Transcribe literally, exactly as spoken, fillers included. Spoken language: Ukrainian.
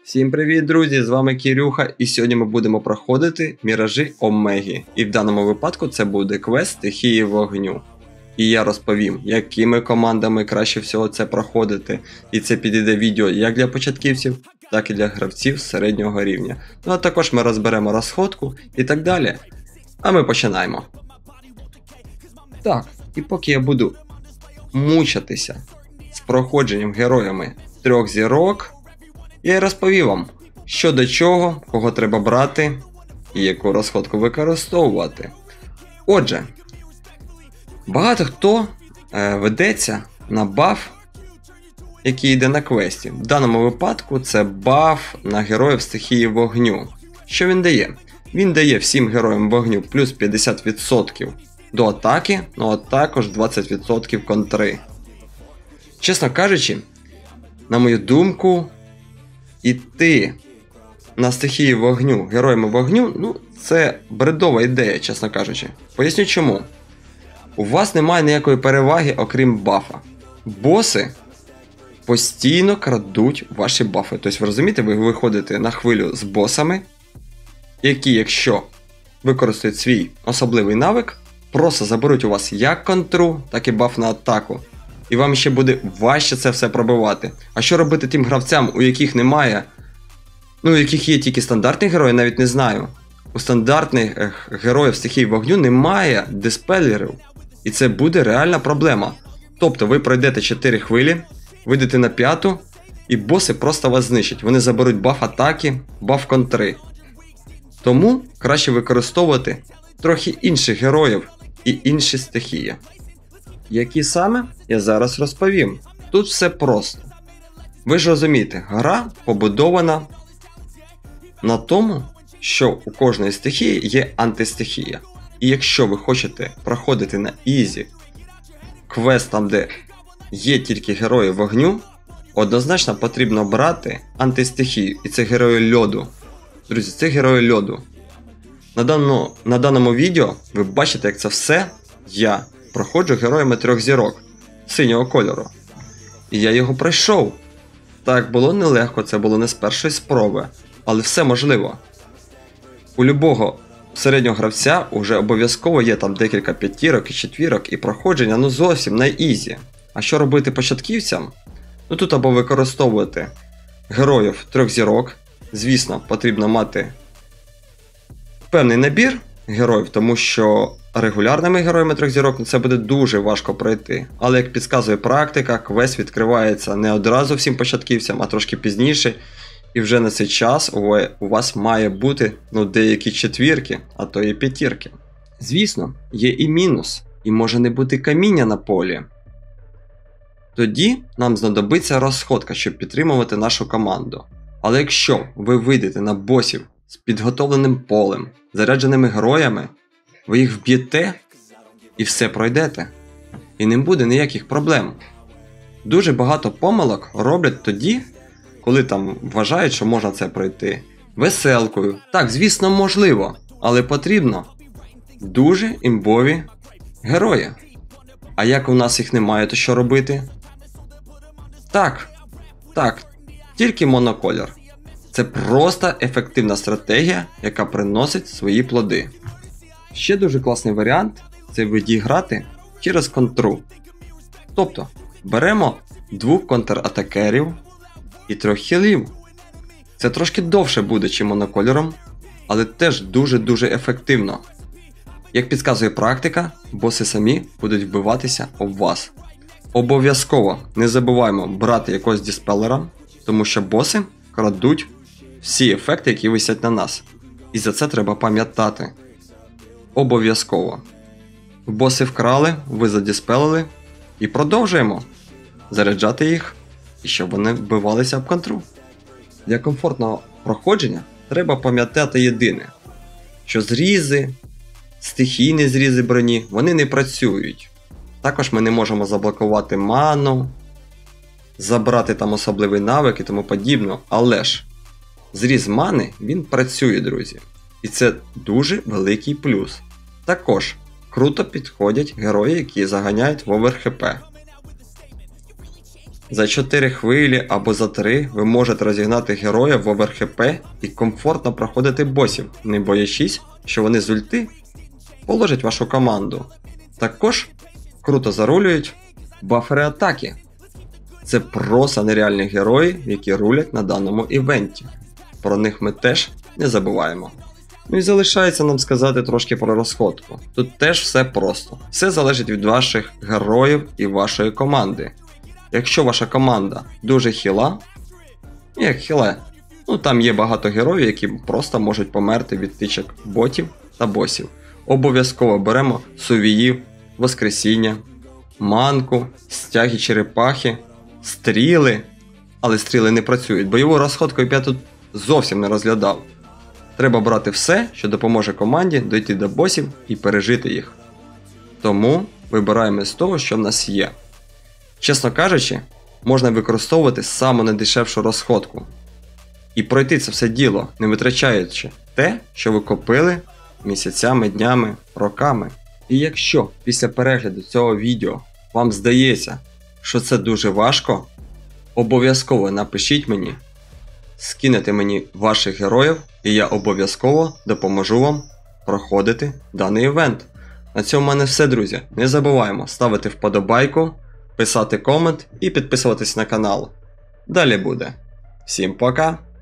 Всім привіт, друзі! З вами Кірюха, і сьогодні ми будемо проходити Міражі Омеги. І в даному випадку це буде квест стихії вогню. І я розповім, якими командами краще всього це проходити. І це підійде відео як для початківців, так і для гравців середнього рівня. Ну а також ми розберемо розходку і так далі. А ми починаємо. Так, і поки я буду мучатися з проходженням героями трьох зірок, я й розповів вам, що до чого, кого треба брати і яку розходку використовувати. Отже, багато хто е, ведеться на баф, який йде на квесті. В даному випадку це баф на героїв стихії вогню. Що він дає? Він дає всім героям вогню плюс п'ятдесят відсотків до атаки, ну а також двадцять відсотків контри. Чесно кажучи, на мою думку, іти на стихії вогню героями вогню, ну, це бредова ідея, чесно кажучи. Поясню чому. У вас немає ніякої переваги, окрім бафа. Боси постійно крадуть ваші бафи. Тобто, ви розумієте, ви виходите на хвилю з босами, які, якщо використають свій особливий навик, просто заберуть у вас як контру, так і баф на атаку. І вам ще буде важче це все пробивати. А що робити тим гравцям, у яких немає, ну, у яких є тільки стандартні герої, навіть не знаю. У стандартних героїв стихії вогню немає диспелерів. І це буде реальна проблема. Тобто ви пройдете чотири хвилі, вийдете на п'яту, і боси просто вас знищать. Вони заберуть баф атаки, баф контри. Тому краще використовувати трохи інших героїв і інші стихії. Які саме, я зараз розповім. Тут все просто. Ви ж розумієте, гра побудована на тому, що у кожної стихії є антистихія. І якщо ви хочете проходити на ізі квест там, де є тільки герої вогню, однозначно потрібно брати антистихію. І це герої льоду. Друзі, це герої льоду. На даному, на даному відео ви бачите, як це все я проходжу героями трьох зірок синього кольору. І я його пройшов. Так, було нелегко, це було не з першої спроби, але все можливо. У любого середнього гравця вже обов'язково є там декілька п'ятірок і четвірок, і проходження ну зовсім на ізі. А що робити початківцям? Ну тут або використовувати героїв трьох зірок. Звісно, потрібно мати певний набір героїв, тому що регулярними героями трьох зірок це буде дуже важко пройти. Але як підказує практика, квест відкривається не одразу всім початківцям, а трошки пізніше. І вже на цей час у вас має бути ну, деякі четвірки, а то і п'ятірки. Звісно, є і мінус, і може не бути каміння на полі. Тоді нам знадобиться розходка, щоб підтримувати нашу команду. Але якщо ви вийдете на босів з підготовленим полем, зарядженими героями, ви їх вб'єте і все пройдете. І не буде ніяких проблем. Дуже багато помилок роблять тоді, коли там вважають, що можна це пройти веселкою. Так, звісно, можливо, але потрібно дуже імбові герої. А як у нас їх немає, то що робити? Так, так, тільки монокольор. Це просто ефективна стратегія, яка приносить свої плоди. Ще дуже класний варіант – це відіграти через контру. Тобто, беремо двох контратакерів і трьох хілів. Це трошки довше буде, чим монокольором, але теж дуже-дуже ефективно. Як підказує практика, боси самі будуть вбиватися об вас. Обов'язково не забуваємо брати якогось диспелера, тому що боси крадуть всі ефекти, які висять на нас. І за це треба пам'ятати. Обов'язково. Боси вкрали, ви задіспелили і продовжуємо заряджати їх, і щоб вони вбивалися об контру. Для комфортного проходження треба пам'ятати єдине, що зрізи, стихійні зрізи броні, вони не працюють. Також ми не можемо заблокувати ману, забрати там особливий навик і тому подібне, але ж зріз мани, він працює, друзі. І це дуже великий плюс. Також круто підходять герої, які заганяють в овер хп. За чотири хвилі або за три ви можете розігнати героя в овер хп і комфортно проходити босів, не боячись, що вони з ульти положать вашу команду. Також круто зарулюють бафери атаки. Це просто нереальні герої, які рулять на даному івенті. Про них ми теж не забуваємо. Ну і залишається нам сказати трошки про розходку. Тут теж все просто. Все залежить від ваших героїв і вашої команди. Якщо ваша команда дуже хіла, як хіле, ну там є багато героїв, які просто можуть померти від тичок ботів та босів. Обов'язково беремо сувіїв, воскресіння, манку, стяги черепахи, стріли. Але стріли не працюють, бойову розходку я тут зовсім не розглядав. Треба брати все, що допоможе команді дойти до босів і пережити їх. Тому вибираємо з того, що в нас є. Чесно кажучи, можна використовувати саму найдешевшу розходку. І пройти це все діло, не витрачаючи те, що ви копили місяцями, днями, роками. І якщо після перегляду цього відео вам здається, що це дуже важко, обов'язково напишіть мені, скинете мені ваших героїв, і я обов'язково допоможу вам проходити даний івент. На цьому в мене все, друзі. Не забуваємо ставити вподобайку, писати комент і підписуватись на канал. Далі буде. Всім пока!